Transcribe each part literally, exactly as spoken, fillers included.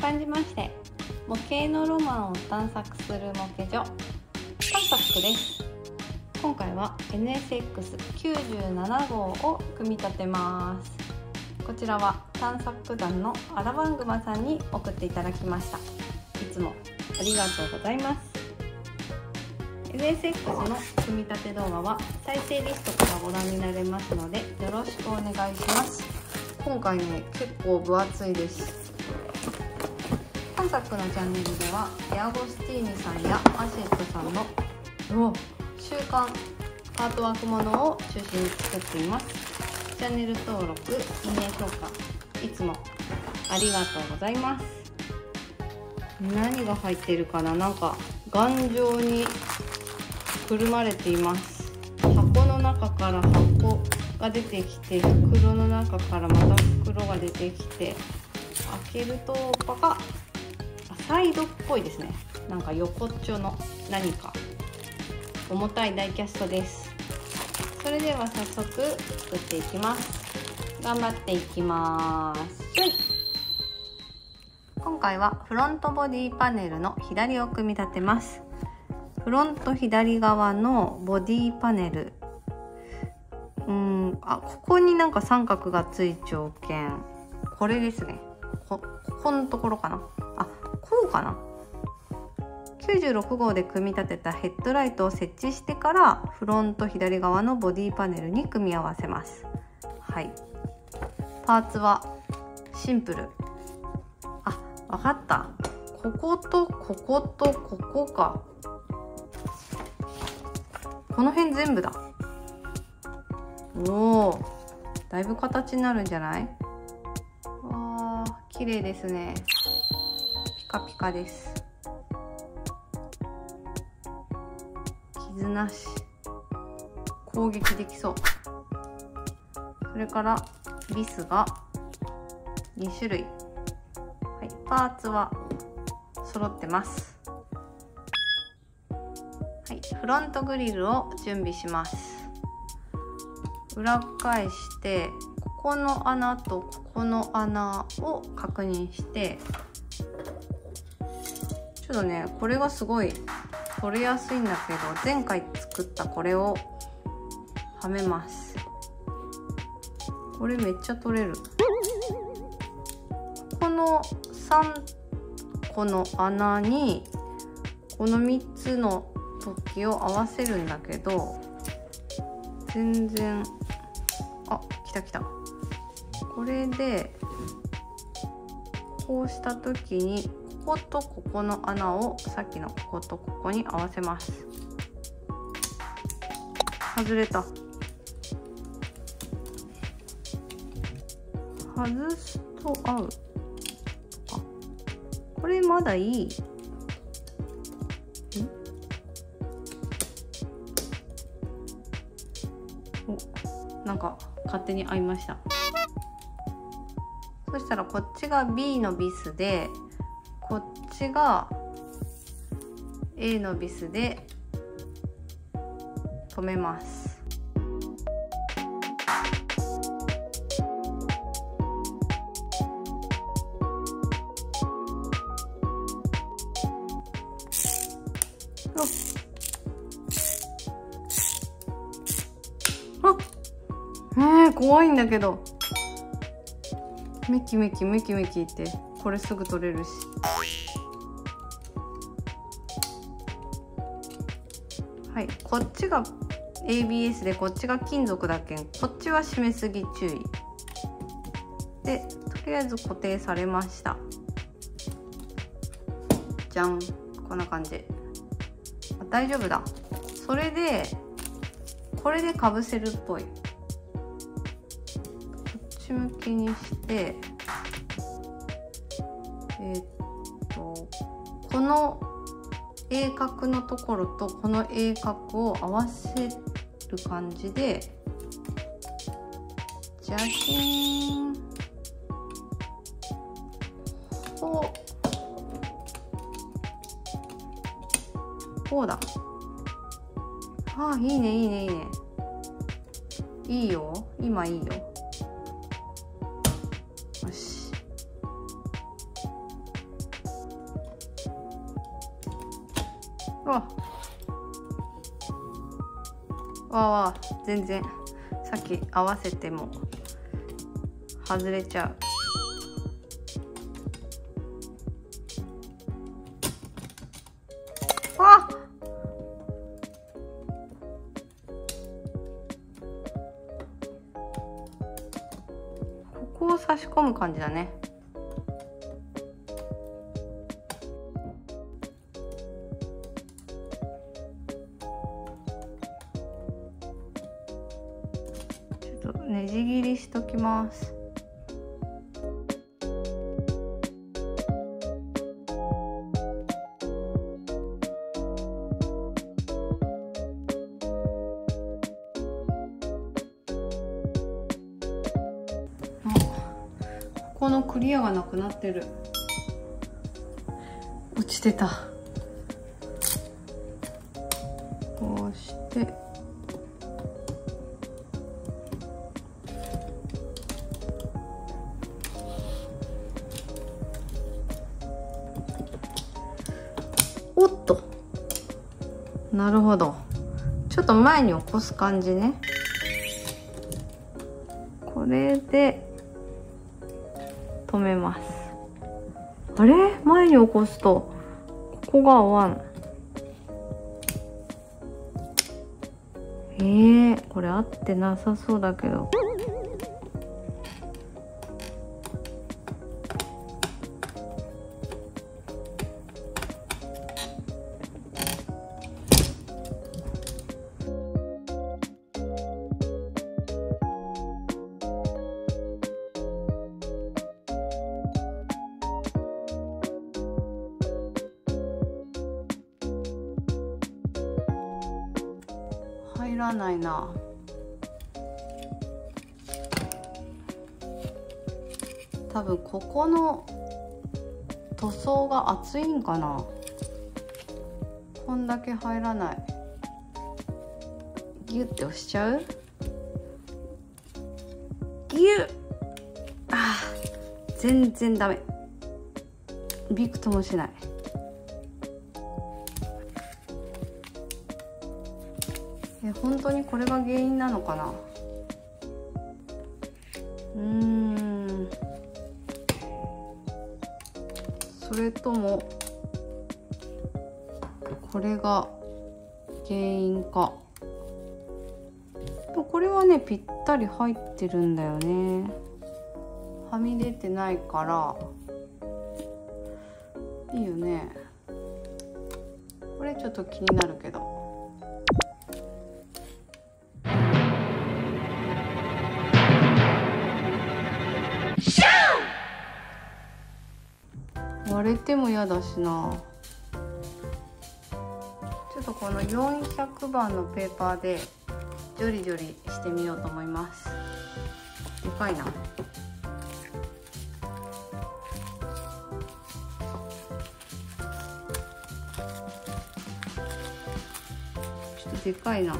冠じまして模型のロマンを探索する模型所探索です。今回は エヌエスエックスきゅうじゅうなな 号を組み立てます。こちらは探索団のアラバングマさんに送っていただきました。いつもありがとうございます。 エヌエスエックス の組み立て動画は再生リストからご覧になれますのでよろしくお願いします。今回ね、結構分厚いです。探索のチャンネルではデアゴスティーニさんやアシェットさんの週刊アートワークものを中心に作っています。チャンネル登録、いいね評価いつもありがとうございます。何が入っているかな。なんか頑丈にくるまれています。箱の中から箱が出てきて、袋の中からまた袋が出てきて、開けるとパカッ、サイドっぽいですね。なんか横っちょの何か重たいダイキャストです。それでは早速作っていきます。頑張っていきます。今回はフロントボディパネルの左を組み立てます。フロント左側のボディパネル、うーんあここになんか三角がついちゃうけん、これですね。こここのところかな。あ、こうかな。きゅうじゅうろく号で組み立てたヘッドライトを設置してからフロント左側のボディパネルに組み合わせます。はい。パーツはシンプル。あ、わかった。こことこことここか。この辺全部だ。おお、だいぶ形になるんじゃない？わあ、綺麗ですね。ピカピカです。傷なし。攻撃できそう。それからビスがに種類。はい、パーツは揃ってます。はい、フロントグリルを準備します。裏返してここの穴とここの穴を確認して、ちょっとねこれがすごい取れやすいんだけど、前回作ったこれをはめます。これめっちゃ取れる。このさんこの穴にこのみっつの突起を合わせるんだけど、全然、あ、来た来た。これでこうした時にこことここの穴をさっきのこことここに合わせます。外れた。外すと合う。あ、これまだいい。ん？お、なんか勝手に合いました。そしたらこっちが ビー のビスで、こっちが エー のビスで留めます。あ、えー、怖いんだけど。メキメキメキメキってこれすぐ取れるし。はい、こっちが エービーエス でこっちが金属だけん、こっちは締めすぎ注意で、とりあえず固定されました。じゃん、こんな感じ。大丈夫だ。それでこれでかぶせるっぽい。こっち向きにして、えー、っとこの鋭角のところとこの鋭角を合わせる感じで、ジャキーン、こうこうだ。ああ、いいねいいねいいね。いいよ、今いいよ。よし。 うわわわ、全然さっき合わせても外れちゃう。あっ、ここを差し込む感じだね。ちょっとねじ切りしときます。ここのクリアがなくなってる。落ちてた。こうしておっと、なるほど。ちょっと前に起こす感じね。これで止めます。あれ、前に起こすとここが合わん。えー、これ合ってなさそうだけど。入らないな。多分ここの塗装が厚いんかな。こんだけ入らない。ギュッて押しちゃう。ギュッ。あー、全然ダメ。びくともしない。え、本当にこれが原因なのかな。うーん、それともこれが原因か。これはねぴったり入ってるんだよね。はみ出てないからいいよね。これちょっと気になるけど。割れても嫌だしな。ちょっとこのよんひゃくばんのペーパーでジョリジョリしてみようと思います。でかいな。ちょっとでかいな。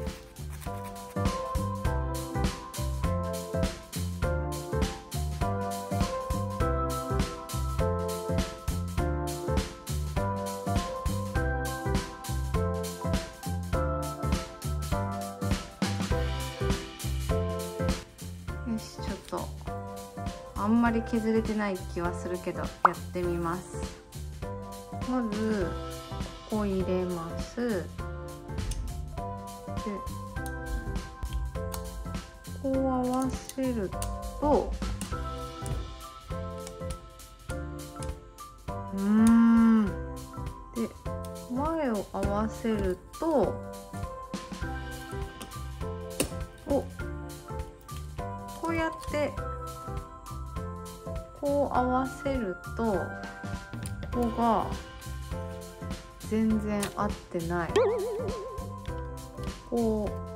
よし、ちょっとあんまり削れてない気はするけどやってみます。まずここ入れます。でこう合わせると、うーんで前を合わせると、おこうやってこう合わせるとここが全然合ってない。こう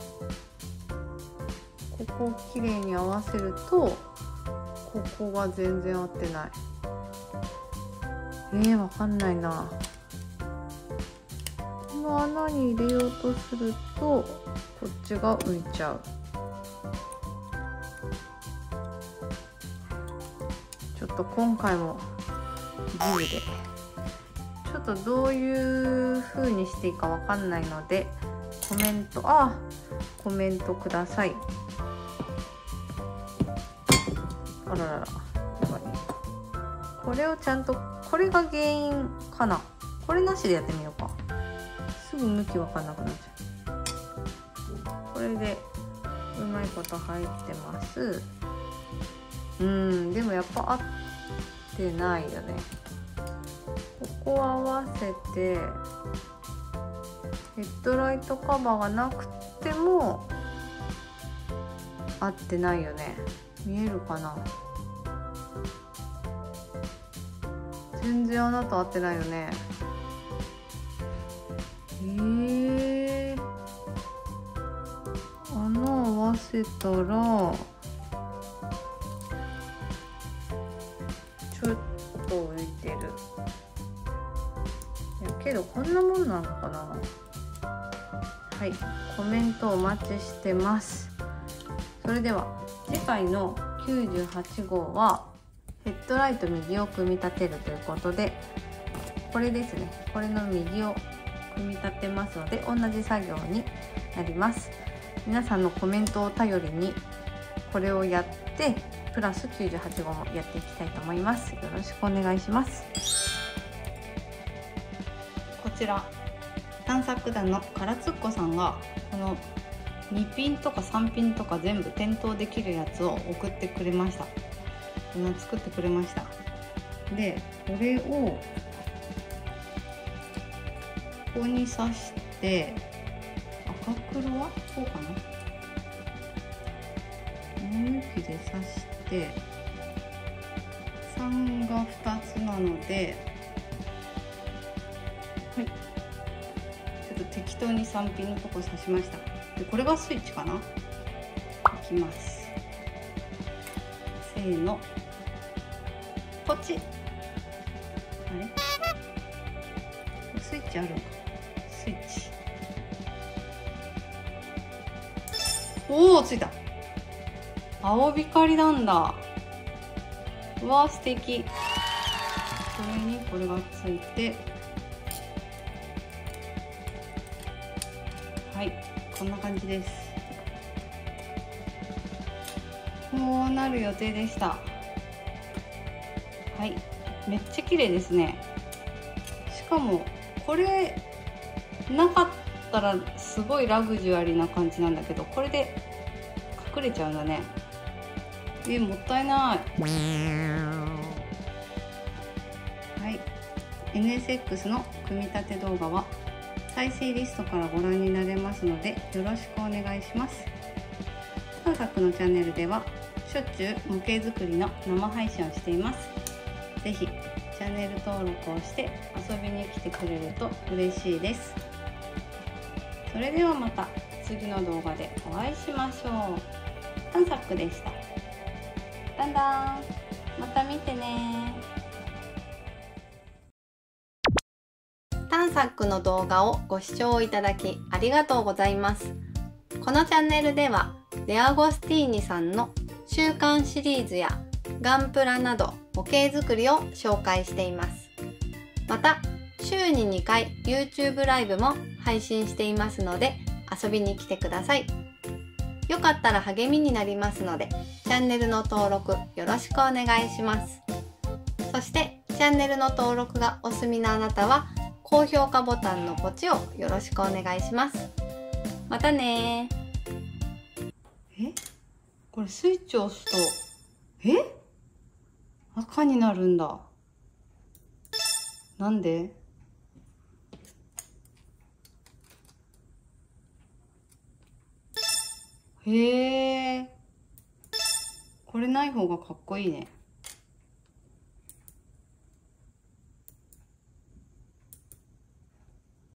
ここをきれいに合わせるとここが全然合ってない。えー、わかんないな。この穴に入れようとするとこっちが浮いちゃう。ちょっと今回もジムでちちょっとどういう風にしていいかわかんないのでコメントあコメントください。あららら、これをちゃんと、これが原因かな。これなしでやってみようか。すぐ向きわかんなくなっちゃう。これでうまいこと入ってます。うん、でもやっぱ合ってないよね。ここを合わせてヘッドライトカバーがなくても合ってないよね。見えるかな。全然穴と合ってないよね。えー、穴合わせたらちょっと浮いてる。いやけどこんなもんなのかな。はい、コメントお待ちしてます。それでは次回のきゅうじゅうはち号はヘッドライト右を組み立てるということで、これですね、これの右を組み立てますので同じ作業になります。皆さんのコメントを頼りにこれをやってプラスきゅうじゅうはち号もやっていきたいと思います。よろしくお願いします。こちら探索団のからつっこさんがこのにピンとかさんピンとか全部点灯できるやつを送ってくれました。作ってくれました。でこれをここに刺して、赤黒はこうかな、この向きで刺して、さんがふたつなので、はい、ちょっと適当にさんピンのとこ刺しました。でこれがスイッチかな。いきます。せーの、ポチッ。あれ、スイッチあるのか。スイッチ、おお、ついた。青光なんだ。うわー、素敵。これにこれがついて、はい、こんな感じです。こうなる予定でした。はい、めっちゃ綺麗ですね。しかもこれなかったらすごいラグジュアリーな感じなんだけど、これで隠れちゃうんだね。え、もったいない。はい、エヌエスエックス の組み立て動画は再生リストからご覧になれますのでよろしくお願いします。探索のチャンネルではしょっちゅう模型作りの生配信をしています。ぜひチャンネル登録をして遊びに来てくれると嬉しいです。それではまた次の動画でお会いしましょう。探索でした。だんだんまた見てね。探索の動画をご視聴いただきありがとうございます。このチャンネルではデアゴスティーニさんの週刊シリーズやガンプラなど模型作りを紹介しています。また週ににかい YouTube ライブも配信していますので遊びに来てください。よかったら励みになりますのでチャンネルの登録よろしくお願いします。そしてチャンネルの登録がお済みのあなたは高評価ボタンのポチをよろしくお願いします。またねー。え、これスイッチを押すと、え、赤になるんだ。なんで？へえ、これない方がかっこいいね。